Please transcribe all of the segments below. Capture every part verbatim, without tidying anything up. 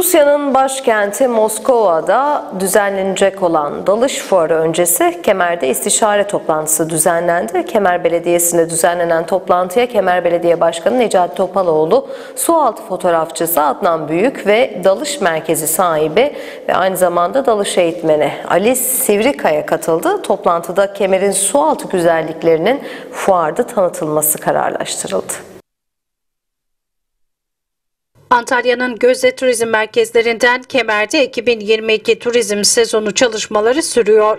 Rusya'nın başkenti Moskova'da düzenlenecek olan dalış fuarı öncesi Kemer'de istişare toplantısı düzenlendi. Kemer Belediyesi'nde düzenlenen toplantıya Kemer Belediye Başkanı Necati Topaloğlu, sualtı fotoğrafçısı Adnan Büyük ve dalış merkezi sahibi ve aynı zamanda dalış eğitmeni Ali Sivrikaya katıldı. Toplantıda Kemer'in sualtı güzelliklerinin fuarda tanıtılması kararlaştırıldı. Antalya'nın gözde turizm merkezlerinden Kemer'de iki bin yirmi iki turizm sezonu çalışmaları sürüyor.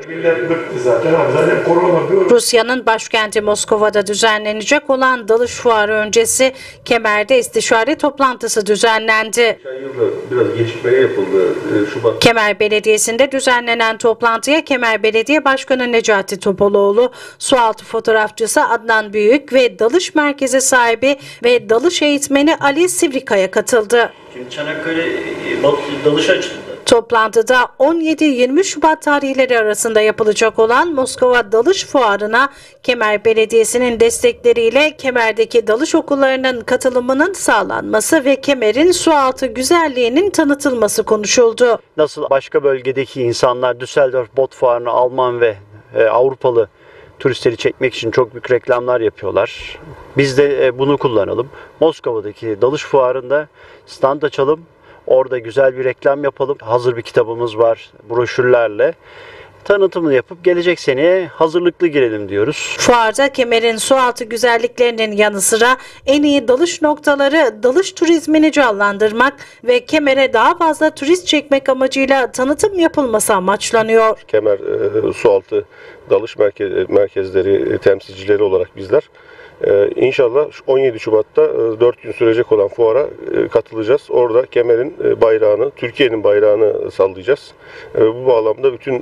Rusya'nın başkenti Moskova'da düzenlenecek olan dalış fuarı öncesi Kemer'de istişare toplantısı düzenlendi. Biraz gecikmeli yapıldı. Şubat. Kemer Belediyesi'nde düzenlenen toplantıya Kemer Belediye Başkanı Necati Topaloğlu, sualtı fotoğrafçısı Adnan Büyük ve dalış merkezi sahibi ve dalış eğitmeni Ali Sivrikaya katıldı. Çanakkale dalış açıldı. Toplantıda on yedi yirmi Şubat tarihleri arasında yapılacak olan Moskova Dalış Fuarı'na Kemer Belediyesi'nin destekleriyle Kemer'deki dalış okullarının katılımının sağlanması ve Kemer'in sualtı güzelliğinin tanıtılması konuşuldu. Nasıl başka bölgedeki insanlar Düsseldorf Bot Fuarı'na Alman ve e, Avrupalı turistleri çekmek için çok büyük reklamlar yapıyorlar. Biz de bunu kullanalım. Moskova'daki dalış fuarında stand açalım. Orada güzel bir reklam yapalım. Hazır bir kitabımız var broşürlerle. Tanıtımını yapıp gelecek seneye hazırlıklı girelim diyoruz. Fuarda Kemer'in sualtı güzelliklerinin yanı sıra en iyi dalış noktaları, dalış turizmini canlandırmak ve Kemer'e daha fazla turist çekmek amacıyla tanıtım yapılması amaçlanıyor. Kemer e, sualtı dalış merkez, merkezleri temsilcileri olarak bizler Ee, İnşallah on yedi Şubat'ta dört gün sürecek olan fuara katılacağız. Orada Kemer'in bayrağını, Türkiye'nin bayrağını sallayacağız. Bu bağlamda bütün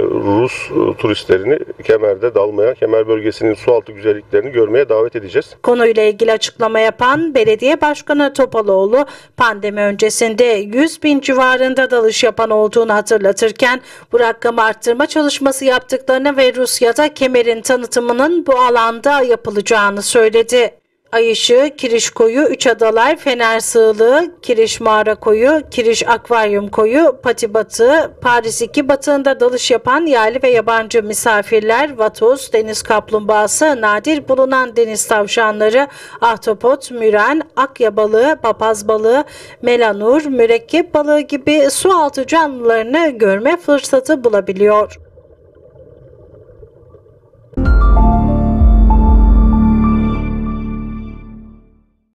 Rus turistlerini Kemer'de dalmaya, Kemer bölgesinin sualtı güzelliklerini görmeye davet edeceğiz. Konuyla ilgili açıklama yapan Belediye Başkanı Topaloğlu, pandemi öncesinde yüz bin civarında dalış yapan olduğunu hatırlatırken bu rakamı arttırma çalışması yaptıklarını ve Rusya'da Kemer'in tanıtımının bu alanda yapılacağını söyledi. Ay Işığı, Kiriş Koyu, Üç Adalar, Fener Sığlığı, Kiriş Mağara Koyu, Kiriş Akvaryum Koyu, Pati Batığı, Paris iki batığında dalış yapan yerli ve yabancı misafirler, vatoz, deniz kaplumbağası, nadir bulunan deniz tavşanları, ahtapot, müren, akya balığı, papaz balığı, melanur, mürekkep balığı gibi sualtı canlılarını görme fırsatı bulabiliyor.